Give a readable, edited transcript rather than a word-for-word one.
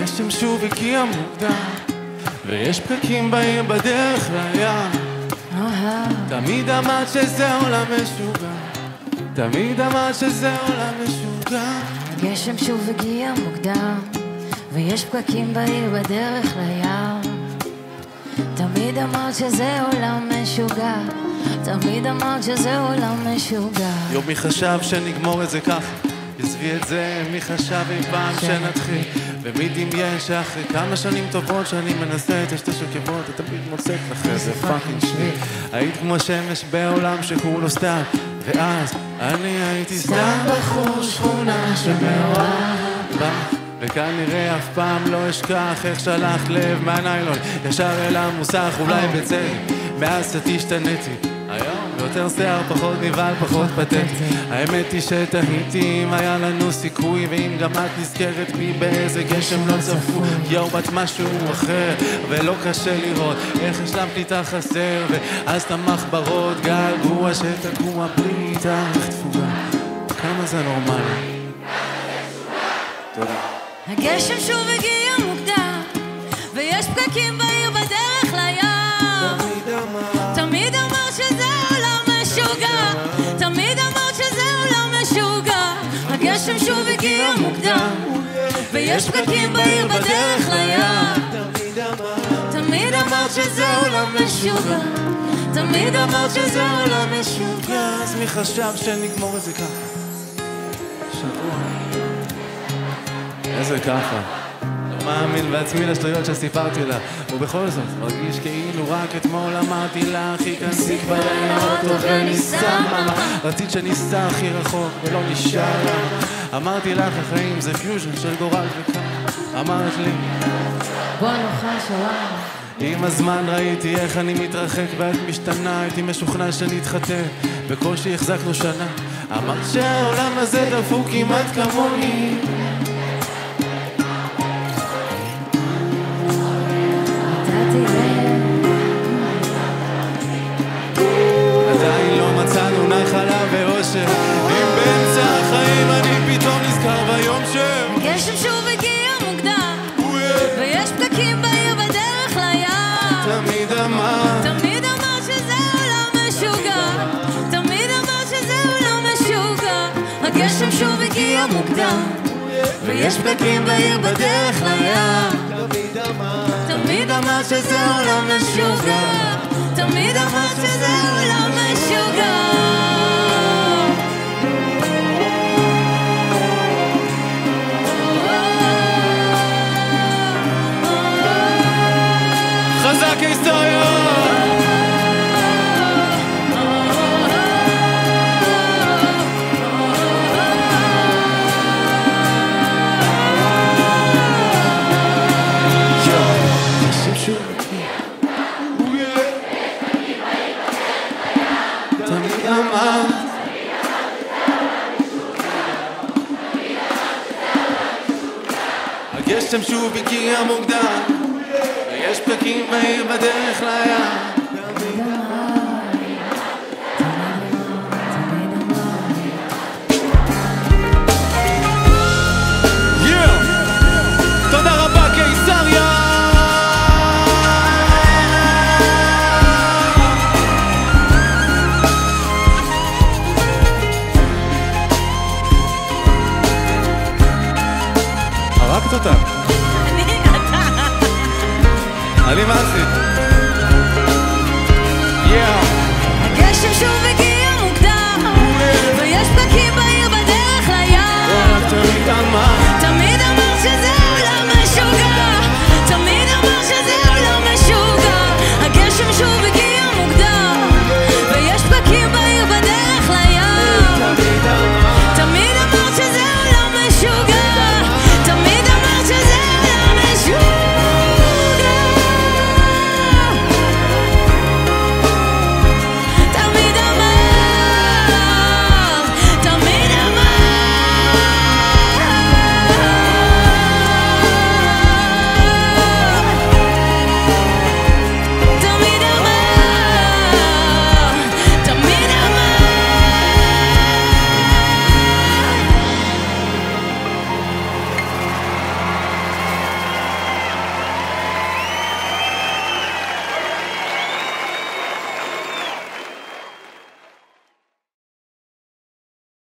הגשם שוב הגיע מוקדם, ויש פקקים בעיר בדרך לים. תמיד אמרת שזה עולם משוגע, תמיד אמרת שזה עולם משוגע. הגשם שוב הגיע מוקדם, ויש פקקים בעיר בדרך לים. תמיד אמרת שזה עולם משוגע, תמיד אמרת שזה עולם משוגע. יום מי חשב שנגמור את זה ככה, עזבי את זה, מי חשב אי פעם שנתחיל, ומי דמיין שאחרי כמה שנים טובות שאני מנסה את השתי שוקבות, את תמיד מוצאת לך איזה פאקינג שביל. היית כמו שמש בעולם שכולו סתם, ואז אני הייתי סתם בחור שכונה שמאוהב בה, וכנראה אף פעם לא אשכח איך שלחת לב מהניילון ישר אל המוסך, אולי בצדק. מאז השתניתי היום יותר שיער, פחות נבהל, פחות פתטי. האמת היא שתהיתי אם היה לנו סיכוי, ואם גם את נזכרת בי באיזה גשם לא צפוי. יאו, בת משהו אחר, ולא קשה לראות איך השלמת לי את החסר, ואז תמך ברות געגוע שתקוע בלי איתך תפוגה. כמה זה נורמלי. תודה. הגשם שוב הגיע מוקדם, ויש פקקים בעיר בדרך לים. תמיד אמרת שזה עולם משוגע, תמיד אמרת שזה עולם משוגע. הגשם שוב הגיע מוקדם, ויש פקקים בעיר בדרך לים. תמיד אמרת שזה עולם משוגע, תמיד אמרת שזה עולם משוגע. אז מי חשב שנגמור את זה ככה? שבוע. איזה ככה? לא מאמין בעצמי לשטויות שסיפרתי לה, ובכל זאת מרגיש כאילו רק אתמול אמרתי לה הכי כנסי כבר אין האוטו וניסע ממה. רצית שניסע הכי רחוק ולא נשאר למה. אמרתי לך החיים זה פיוז'ן של גורל וכמה. אמרת לי בוא נאכל שווארמה. עם הזמן ראיתי איך אני מתרחק ואת משתנה, הייתי משוכנע שנתחתן, בקושי החזקנו שנה. אמרת שהעולם הזה דפוק כמעט כמוני, עדיין לא מצאנו נחלה ואושר, אם באמצע החיים אני פתאום נזכר ביום הגשם שוב הגיע מוקדם, ויש פקקים בעיר בדרך לים. תמיד אמרת שזה עולם משוגע, תמיד אמרת שזה עולם משוגע. הגשם שוב הגיע מוקדם, ויש פקקים בעיר בדרך לים. תמיד אמרת שזה עולם משוגע, תמיד אמרת שזה עולם משוגע. חזק היסטוריה. תמיד אמרת הגשם שוב הגיע מוקדם, ויש פקקים בעיר בדרך לים.